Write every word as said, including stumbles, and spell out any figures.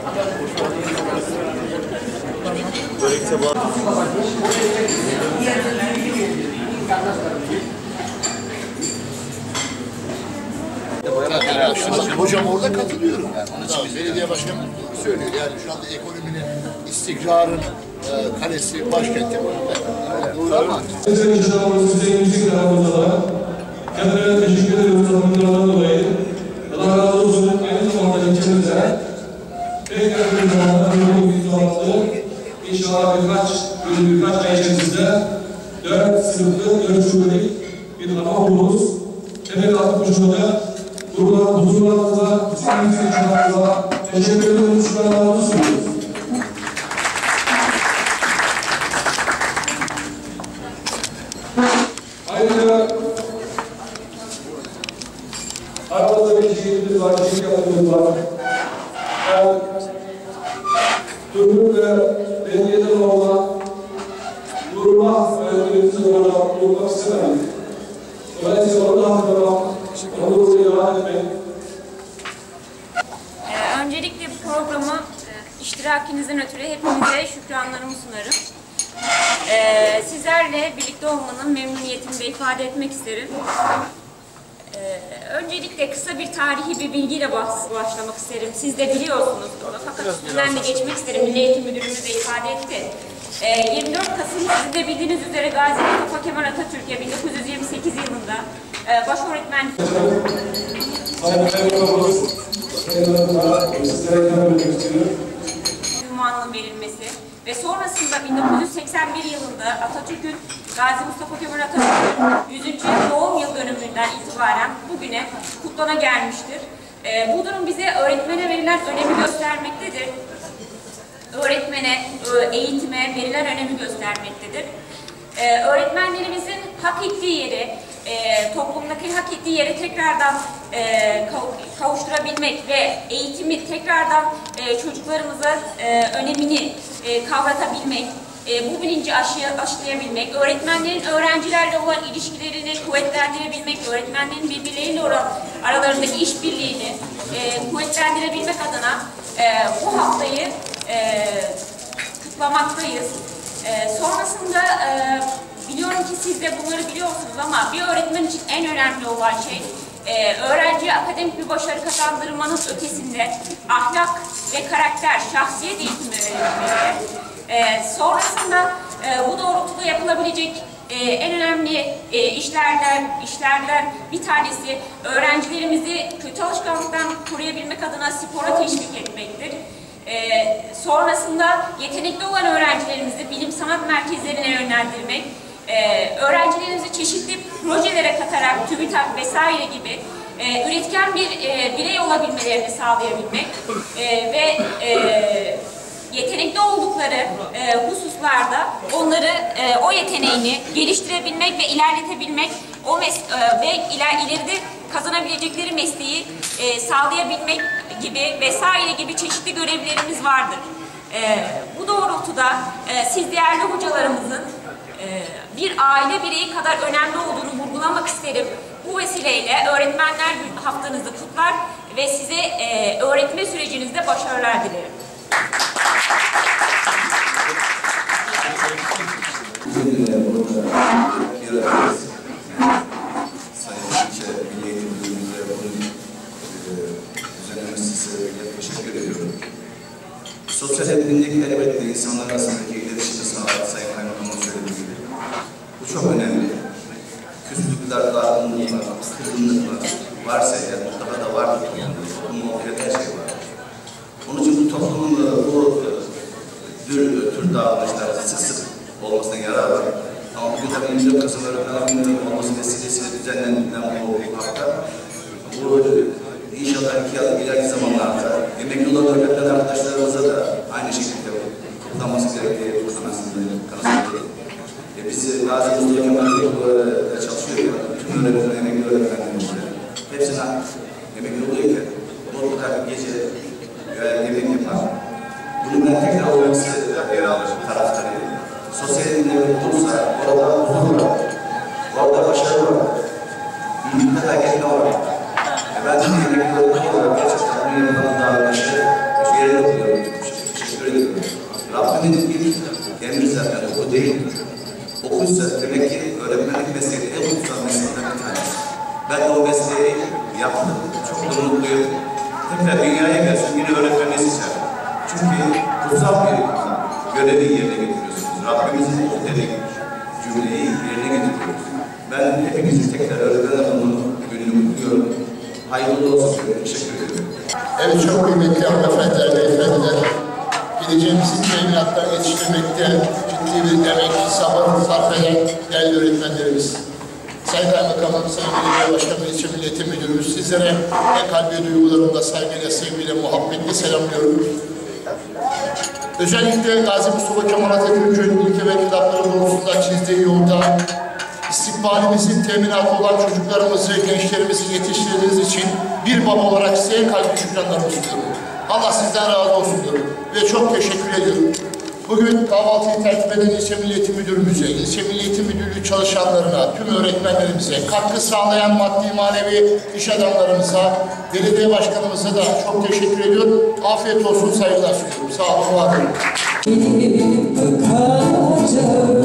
Börekte var. Hocam orada katılıyorum yani. Onun için belediye başkanı söylüyor. Yani şu anda ekonominin, istikrarın e, kalesi, başkenti var. Doğru ama. Sizin işlemimiz Hüseyin'imizin tarafında da kendilerine teşekkür ediyoruz tanımlarından dolayı. Allah razı olsun. Aynı zamanda ilçemizde tekrar bir zamanda bir gün toplandı. İnşallah birkaç gün, birkaç ay içerisinde dört sınıflı, dört şubelik bir anaokulumuz temel atmış olacak. Burada huzurlarınıza, Hüseyin'imizin çocuklarınıza teşekkür ediyoruz. Şükranlarımızı sunuyoruz. Ayrıca aramızda bir şehirimiz var, şehir yapımız var. Ben Türk'ün ve belediyeden olma durma öğretmenimizin orada durmak istemem. Dolayısıyla orada hatırlamak, onu buraya devam etmek. Öncelikle bu programı iştirakinizden ötürü hepinize şükranlarımı sunarım. Ee, sizlerle birlikte olmanın memnuniyetini de ifade etmek isterim. Ee, öncelikle kısa bir tarihi bir bilgiyle başlamak isterim. Siz de biliyorsunuz bunu, fakat üstünden de geçmek isterim. Milli Eğitim Müdürümüz de ifade etti. Ee, yirmi dört Kasım sizin de bildiğiniz üzere Gazi Mustafa Kemal Atatürk'e bin dokuz yüz yirmi sekiz yılında e, başöğretmen ünvanının verilmesi ve sonrasında bin dokuz yüz seksen bir yılında Atatürk'ün, Gazi Mustafa Kemal Atatürk'ün yüzüncü doğum yıl dönümünden itibaren bugüne kutlana gelmiştir. E, bu durum bize öğretmene verilen önemi göstermektedir. Öğretmene, eğitime verilen önemi göstermektedir. E, öğretmenlerimizin hak ettiği yeri, e, toplumdaki hak ettiği yeri tekrardan e, kavuşturabilmek ve eğitimi tekrardan e, çocuklarımıza e, önemini e, kavratabilmek, e, bu bilinci aşı, aşılayabilmek, öğretmenlerin öğrencilerle olan ilişkilerini kuvvetlendirebilmek, öğretmenlerin birbirleriyle olan aralarındaki işbirliğini e, kuvvetlendirebilmek adına e, bu haftayı e, kutlamaktayız. E, sonrasında e, biliyorum ki siz de bunları biliyorsunuz ama bir öğretmen için en önemli olan şey e, öğrenciye akademik bir başarı kazandırmanın ötesinde ahlak ve karakter, şahsiyet eğitimi verilmesi. E, sonrasında e, bu doğrultuda yapılabilecek e, en önemli e, işlerden, işlerden bir tanesi öğrencilerimizi kötü alışkanlıktan koruyabilmek adına spora teşvik etmektir. Ee, sonrasında yetenekli olan öğrencilerimizi bilim sanat merkezlerine yönlendirmek, e, öğrencilerimizi çeşitli projelere katarak TÜBİTAK vesaire gibi e, üretken bir e, birey olabilmelerini sağlayabilmek e, ve e, yetenekli oldukları e, hususlarda onları e, o yeteneğini geliştirebilmek ve ilerletebilmek, o mes e, ve iler ileride kazanabilecekleri mesleği e, sağlayabilmek gibi vesaire gibi çeşitli görevlerimiz vardır. E, bu doğrultuda e, siz değerli hocalarımızın e, bir aile bireyi kadar önemli olduğunu vurgulamak isterim. Bu vesileyle öğretmenler haftanızı kutlar ve size e, öğretme sürecinizde başarılar dilerim. Sayın İlçe Milli Eğitim Müdürlüğü'ne bunun düzenlemesi sebebiyle teşekkür ediyorum. Sosyal etkinlik elbette insanlar arasındaki iletişimi sağlar, Sayın Kaymakam'ın söylediği gibi. Bu çok önemli. Küslükler, dargınlıklar, kırgınlıklar varsa eğer mutlaka da vardır toplumda. Toplumun ortaya her şey var. Onun için bu toplumun bu tür, tür davranışlar sık sık olmasına yarar var. Ama bugün tabii yirmi dört Kasım Öğretmenler Günü'nün olması vesilesiyle düzenlenen bu hafta, bu inşallah iki yıl ileriki zamanlarda emekli olan öğretmen arkadaşlarımıza da aynı şekilde kutlanması gerektiği kanısındayım. E biz Gazi Mustafa Kemal'de çalışıyor, tüm öğretmen, emekli öğretmenlerimizde hepsine emekli oluyorken mutlaka bir gece yemek yapar. Bunu ben tekrar olması taraftarıyım. Sosyal bilimleri olursa orada huzur var, orada başarı var, birlikte hareketli var. Ben de emekli olarak gerçekten bunu yapmanın davranışı bir yere okuyorum. belediyeye yaptı. Çok da mutluyum. Tekrar dünyaya gelsin, yine öğretmenliği seçer. Çünkü kutsal bir görevi yerine getiriyorsunuz. Rabbimizin dediği cümleyi yerine getiriyoruz. Ben hepinizin tekrar öğretmen adamının gününü kutluyorum. Hayırlı olsun. Teşekkür ederim. Evet, çok kıymetli hanımefendiler, beyefendiler. Geleceğimizi teminattan yetiştirmekte ciddi bir emek, sabır sarf eden değerli öğretmenlerimiz. Sayın Kaymakamım, Sayın Belediye Başkanı, İlçe Milli Eğitim Müdürümüz, sizlere en kalbi duygularımla, saygıyla, sevgiyle, muhabbetle selamlıyorum. Özellikle Gazi Mustafa Kemal Atatürk'ün ilke ve kitapları doğrultusunda çizdiği yolda istikbalimizin teminatı olan çocuklarımızı, gençlerimizi yetiştirdiğiniz için bir baba olarak size en kalbi şükranlarımı sunuyorum. Allah sizden razı olsun diyorum ve çok teşekkür ediyorum. Bugün kahvaltıyı tertip eden İlçe Milli Eğitim Müdürümüze, İlçe Milli Eğitim Müdürlüğü çalışanlarına, tüm öğretmenlerimize, katkı sağlayan maddi manevi iş adamlarımıza, belediye başkanımıza da çok teşekkür ediyorum. Afiyet olsun, saygılar sunuyorum. Sağ olun, var olun.